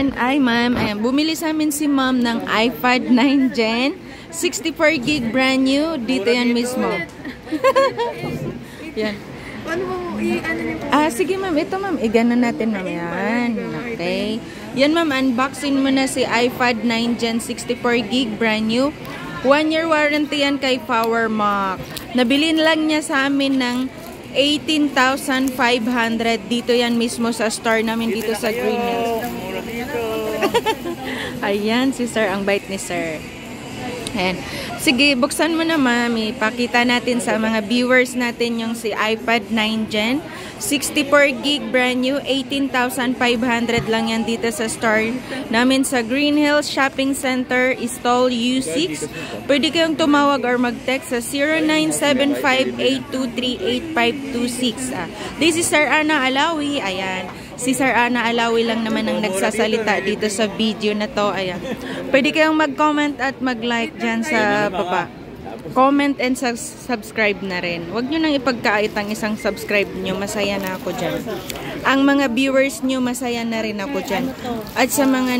Ayan, ay ma'am. Ayan, bumili sa amin si ma'am ng iPad 9 Gen. 64 gig brand new. Dito yan mismo. Yan. Ano mo, i-ano niyo po? Sige ma'am. Ito ma'am. Igano natin ma'am. Yan. Okay. Yan ma'am. Unboxing mo na si iPad 9 Gen 64 gig brand new. 1 year warranty yan kay PowerMac. Nabilin lang niya sa amin ng 18,500. Dito yan mismo sa store namin dito sa Green Hills. Ayan, si sir. Ang bait ni sir. Ayan. Sige, buksan mo na ma'am. Ipakita natin sa mga viewers natin yung si iPad 9 Gen. 64 gig brand new. 18,500 lang yan dito sa store namin sa Green Hills Shopping Center, Stall U6. Pwede kayong tumawag or mag-text sa 0975-823-8526. This is Sir Ana Alawi. Ayan. Si Sir Ana Alawi lang naman ang nagsasalita dito sa video na to. Ayan. Pwede kayong mag-comment at mag-like dyan sa baba. Comment and subscribe na rin. Huwag nyo nang ipagkait ang isang subscribe nyo. Masaya na ako dyan. Ang mga viewers nyo, masaya na rin ako dyan. At sa mga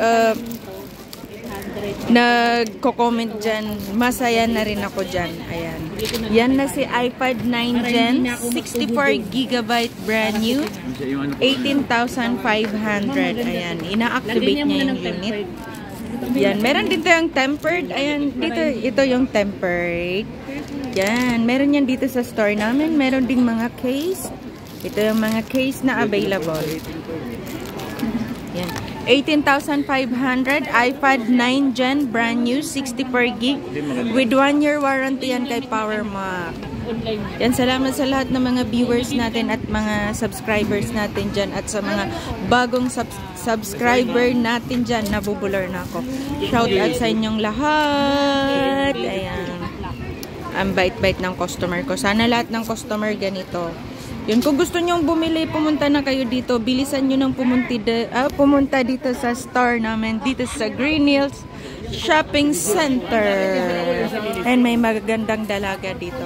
nagko-comment dyan, masaya na rin ako dyan. Ayan. Yan na si iPad 9 Gen. 64 GB brand new. 18,500. Ayan. Ina-activate niya yung unit. Yan, meron din tayong tempered. Ayan, dito, ito yung tempered. Yan, meron yan dito sa store namin. Meron ding mga case. Ito yung mga case na available. Yan, 18,500. iPad 9 Gen, brand new, 64 gig. With 1 year warranty yan kay PowerMac. Yan, salamat sa lahat ng mga viewers natin at mga subscribers natin dyan. At sa mga bagong subscriber natin dyan, nabubular na ako. Shout out sa inyong lahat. Ayan. Ang bait-bait ng customer ko. Sana lahat ng customer ganito. Yun, kung gusto nyong bumili, pumunta na kayo dito. Bilisan nyo nang pumunta dito sa store namin. Dito sa Green Hills Shopping Center. And may magagandang dalaga dito.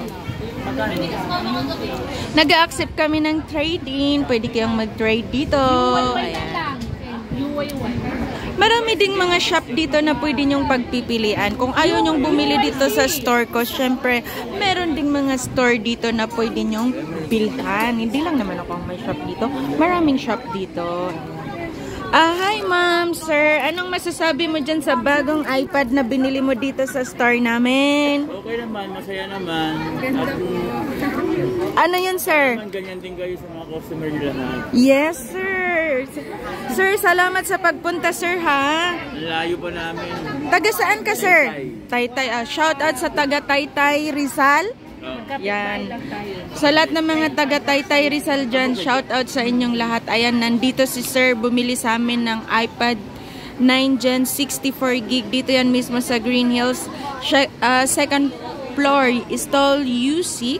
Nag-accept kami ng trade-in. Pwede kayong mag-trade dito. Ayan. Marami ding mga shop dito na pwede nyong pagpipilian. Kung ayaw nyong bumili dito sa store ko, syempre, meron ding mga store dito na pwede nyong bilhan. Hindi lang naman ako ang may shop dito. Maraming shop dito. Hi ma'am, sir. Anong masasabi mo dyan sa bagong iPad na binili mo dito sa store namin? Okay naman, masaya naman. Ano yun, sir? Ganyan din kayo sa mga customer nila na. Yes, sir. Sir, salamat sa pagpunta, sir, ha? Layo pa namin. Taga saan ka, sir? Taytay. Shout out sa taga Taytay, Rizal. Yan. Sa lahat ng mga taga Taytay Rizal dyan, shout out sa inyong lahat. Ayan, nandito si sir, bumili sa amin ng iPad 9 Gen 64 gig. Dito yan mismo sa Green Hills. Second floor, Stall U6.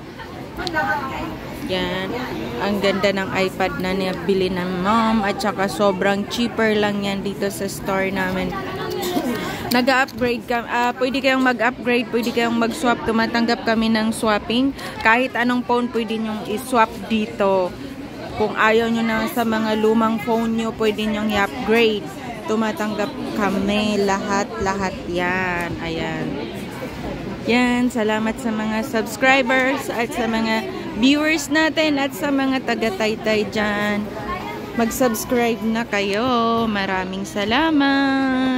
Yan. Ang ganda ng iPad na nabili ng mom. At saka sobrang cheaper lang yan dito sa store namin. Nag-upgrade ka, pwede kayong mag-upgrade, pwede kayong mag-swap. Tumatanggap kami ng swapping. Kahit anong phone pwede nyong i-swap dito. Kung ayaw nyo na sa mga lumang phone nyo, pwede nyong i-upgrade. Tumatanggap kami lahat yan. Ayan. Yan, salamat sa mga subscribers at sa mga viewers natin at sa mga taga-Taytay dyan. Mag-subscribe na kayo. Maraming salamat.